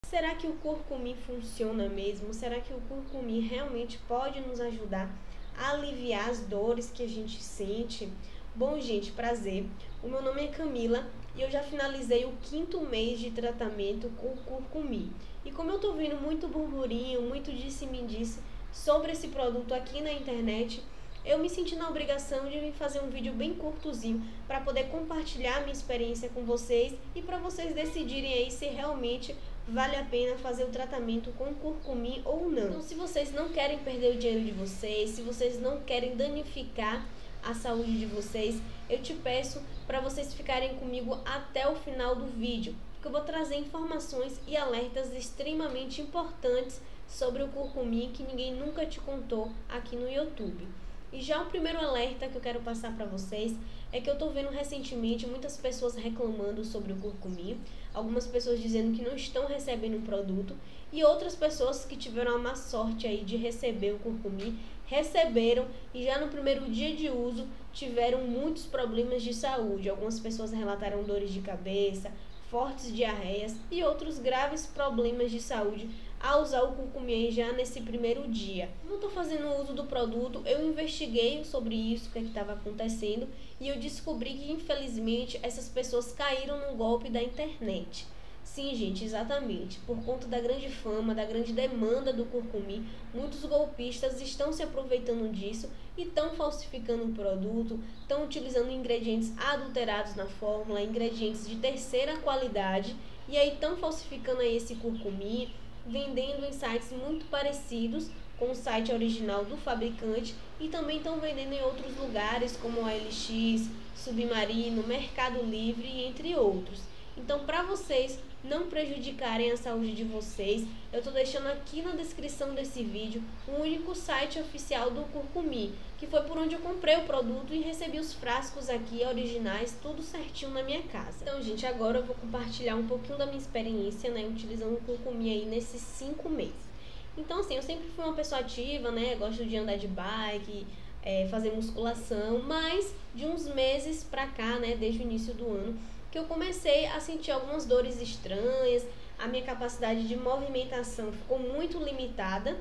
Será que o curcumim funciona mesmo? Será que o curcumim realmente pode nos ajudar a aliviar as dores que a gente sente? Bom, gente, prazer. O meu nome é Camila e eu já finalizei o 5º mês de tratamento com o curcumim. E como eu tô vendo muito burburinho, muito disse-me-disse sobre esse produto aqui na internet, eu me senti na obrigação de vir fazer um vídeo bem curtozinho para poder compartilhar minha experiência com vocês e para vocês decidirem aí se realmente vale a pena fazer o tratamento com curcumim ou não. Então, se vocês não querem perder o dinheiro de vocês, se vocês não querem danificar a saúde de vocês, eu te peço para vocês ficarem comigo até o final do vídeo, porque eu vou trazer informações e alertas extremamente importantes sobre o curcumim que ninguém nunca te contou aqui no YouTube. E já o primeiro alerta que eu quero passar para vocês é que eu tô vendo recentemente muitas pessoas reclamando sobre o curcumim, algumas pessoas dizendo que não estão recebendo o produto e outras pessoas que tiveram a má sorte aí de receber o curcumim, receberam e já no primeiro dia de uso tiveram muitos problemas de saúde. Algumas pessoas relataram dores de cabeça, fortes diarreias e outros graves problemas de saúde ao usar o curcumim já nesse primeiro dia. Como eu estou fazendo uso do produto, eu investiguei sobre isso, o que estava acontecendo, e eu descobri que infelizmente essas pessoas caíram no golpe da internet. Sim, gente, exatamente. Por conta da grande fama, da grande demanda do curcumim, muitos golpistas estão se aproveitando disso e estão falsificando o produto, estão utilizando ingredientes adulterados na fórmula, ingredientes de terceira qualidade, e aí estão falsificando aí esse curcumim, vendendo em sites muito parecidos com o site original do fabricante e também estão vendendo em outros lugares como a OLX, Submarino, Mercado Livre, entre outros. Então, para vocês não prejudicarem a saúde de vocês, eu estou deixando aqui na descrição desse vídeo o único site oficial do curcumim, que foi por onde eu comprei o produto e recebi os frascos aqui originais, tudo certinho na minha casa. Então, gente, agora eu vou compartilhar um pouquinho da minha experiência, né, utilizando o curcumim aí nesses 5 meses. Então, assim, eu sempre fui uma pessoa ativa, né, gosto de andar de bike, fazer musculação, mas de uns meses pra cá, né, desde o início do ano, que eu comecei a sentir algumas dores estranhas, a minha capacidade de movimentação ficou muito limitada,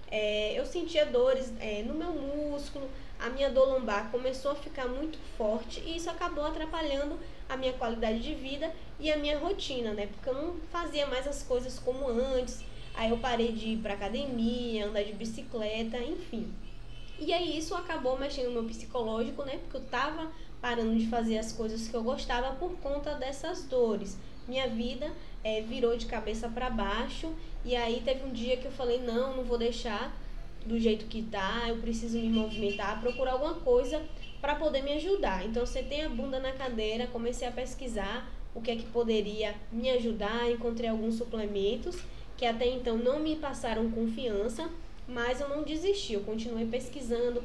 eu sentia dores no meu músculo, a minha dor lombar começou a ficar muito forte e isso acabou atrapalhando a minha qualidade de vida e a minha rotina, né? Porque eu não fazia mais as coisas como antes, aí eu parei de ir pra academia, andar de bicicleta, enfim. E aí isso acabou mexendo no meu psicológico, né? Porque eu tava parando de fazer as coisas que eu gostava por conta dessas dores. Minha vida virou de cabeça para baixo e aí teve um dia que eu falei, não vou deixar do jeito que tá, eu preciso me movimentar, procurar alguma coisa para poder me ajudar. Então, você tem a bunda na cadeira, comecei a pesquisar o que é que poderia me ajudar, encontrei alguns suplementos que até então não me passaram confiança, mas eu não desisti, eu continuei pesquisando,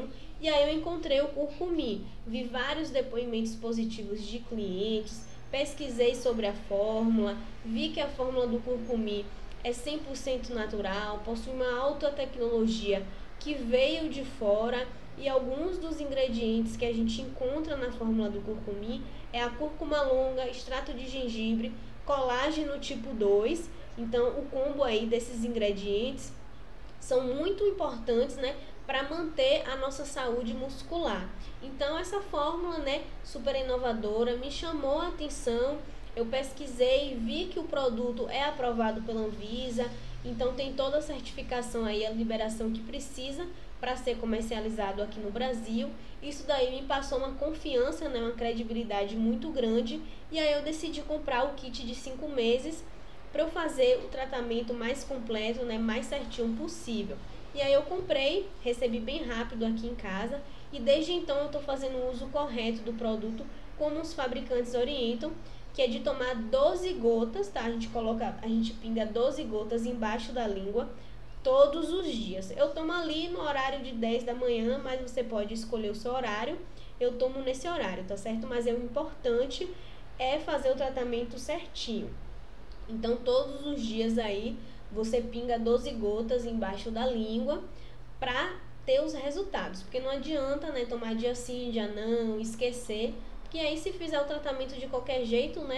e aí eu encontrei o curcumim, vi vários depoimentos positivos de clientes, pesquisei sobre a fórmula, vi que a fórmula do curcumim é 100% natural, possui uma alta tecnologia que veio de fora e alguns dos ingredientes que a gente encontra na fórmula do curcumim é a cúrcuma longa, extrato de gengibre, colágeno tipo 2, então o combo aí desses ingredientes são muito importantes, né, para manter a nossa saúde muscular. Então essa fórmula, né, super inovadora me chamou a atenção. Eu pesquisei e vi que o produto é aprovado pela Anvisa, então tem toda a certificação aí, a liberação que precisa para ser comercializado aqui no Brasil. Isso daí me passou uma confiança, né, uma credibilidade muito grande, e aí eu decidi comprar o kit de 5 meses para eu fazer o tratamento mais completo, né, mais certinho possível. E aí eu comprei, recebi bem rápido aqui em casa e desde então eu estou fazendo o uso correto do produto como os fabricantes orientam, que é de tomar 12 gotas, tá? A gente pinga 12 gotas embaixo da língua todos os dias. Eu tomo ali no horário de 10 da manhã, mas você pode escolher o seu horário. Eu tomo nesse horário, tá certo? Mas o importante é fazer o tratamento certinho. Então, todos os dias aí, você pinga 12 gotas embaixo da língua para ter os resultados. Porque não adianta, né, tomar dia sim, dia não, esquecer. Porque aí, se fizer o tratamento de qualquer jeito, né,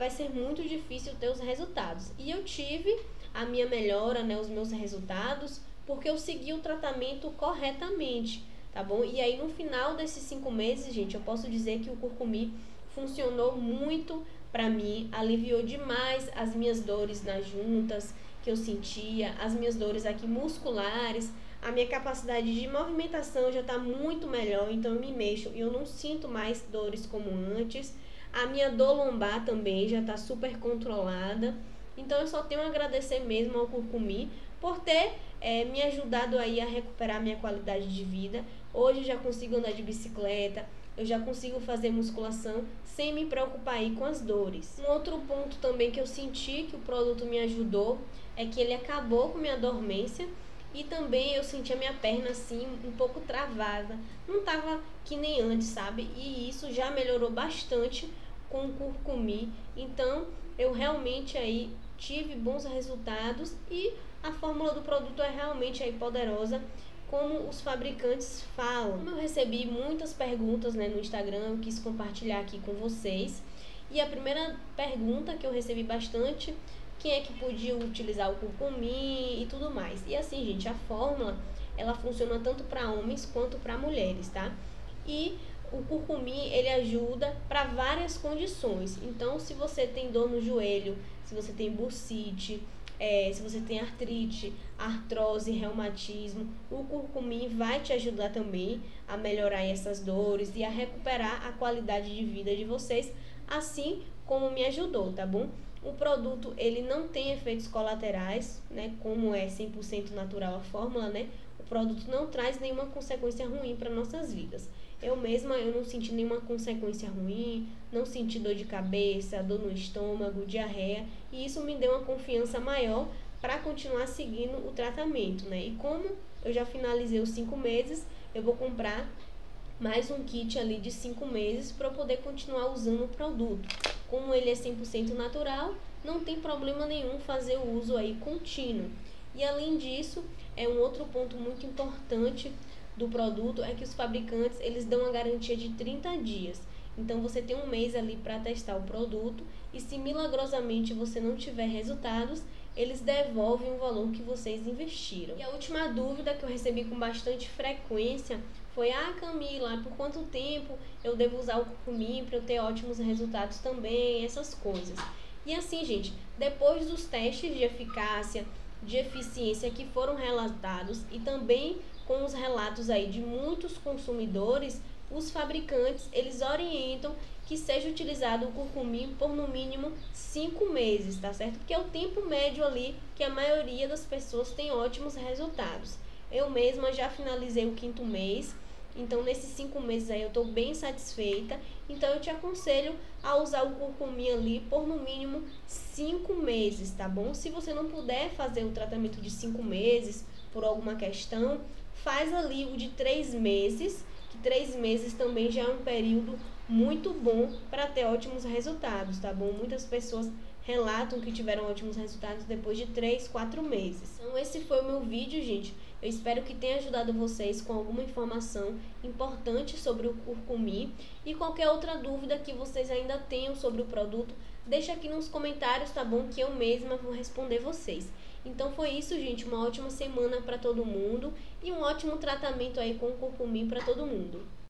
vai ser muito difícil ter os resultados. E eu tive a minha melhora, né, os meus resultados, porque eu segui o tratamento corretamente, tá bom? E aí no final desses 5 meses, gente, eu posso dizer que o Curcumi funcionou muito para mim, aliviou demais as minhas dores nas juntas que eu sentia, as minhas dores aqui musculares, a minha capacidade de movimentação já está muito melhor, então eu me mexo e eu não sinto mais dores como antes. A minha dor lombar também já está super controlada. Então eu só tenho a agradecer mesmo ao Curcumi por ter me ajudado aí a recuperar minha qualidade de vida. Hoje eu já consigo andar de bicicleta, eu já consigo fazer musculação sem me preocupar aí com as dores. Um outro ponto também que eu senti que o produto me ajudou é que ele acabou com minha dormência e também eu senti a minha perna assim um pouco travada. Não tava que nem antes, sabe? E isso já melhorou bastante com o Curcumi. Então eu realmente aí tive bons resultados e a fórmula do produto é realmente aí poderosa, como os fabricantes falam. Como eu recebi muitas perguntas, né, no Instagram, eu quis compartilhar aqui com vocês. E a primeira pergunta que eu recebi bastante, quem é que podia utilizar o Curcumi e tudo mais. E assim, gente, a fórmula, ela funciona tanto para homens quanto para mulheres, tá? E o Curcumi, ele ajuda para várias condições. Então, se você tem dor no joelho, se você tem bursite, se você tem artrite, artrose, reumatismo, o Curcumi vai te ajudar também a melhorar essas dores e a recuperar a qualidade de vida de vocês, assim como me ajudou, tá bom? O produto, ele não tem efeitos colaterais, né? Como é 100% natural a fórmula, né? O produto não traz nenhuma consequência ruim para nossas vidas. Eu mesma, eu não senti nenhuma consequência ruim, não senti dor de cabeça, dor no estômago, diarreia, e isso me deu uma confiança maior para continuar seguindo o tratamento, né? E como eu já finalizei os 5 meses, eu vou comprar mais um kit ali de 5 meses para eu poder continuar usando o produto. Como ele é 100% natural, não tem problema nenhum fazer o uso aí contínuo. E além disso, é um outro ponto muito importante do produto é que os fabricantes, eles dão uma garantia de 30 dias. Então você tem um mês ali para testar o produto e se milagrosamente você não tiver resultados, eles devolvem o valor que vocês investiram. E a última dúvida que eu recebi com bastante frequência foi: Camila, por quanto tempo eu devo usar o Curcumi para eu ter ótimos resultados também, essas coisas. E assim, gente, depois dos testes de eficácia, de eficiência que foram relatados e também com os relatos aí de muitos consumidores, os fabricantes, eles orientam que seja utilizado o Curcumi por no mínimo 5 meses, tá certo? Porque é o tempo médio ali que a maioria das pessoas tem ótimos resultados. Eu mesma já finalizei o 5º mês, então nesses 5 meses aí eu estou bem satisfeita. Então eu te aconselho a usar o Curcumi ali por no mínimo 5 meses, tá bom? Se você não puder fazer o tratamento de 5 meses por alguma questão, faz ali o de 3 meses, que 3 meses também já é um período muito bom para ter ótimos resultados, tá bom? Muitas pessoas relatam que tiveram ótimos resultados depois de 3, 4 meses. Então esse foi o meu vídeo, gente. Eu espero que tenha ajudado vocês com alguma informação importante sobre o Curcumi. E qualquer outra dúvida que vocês ainda tenham sobre o produto, deixa aqui nos comentários, tá bom? Que eu mesma vou responder vocês. Então foi isso, gente. Uma ótima semana para todo mundo e um ótimo tratamento aí com o Curcumi para todo mundo.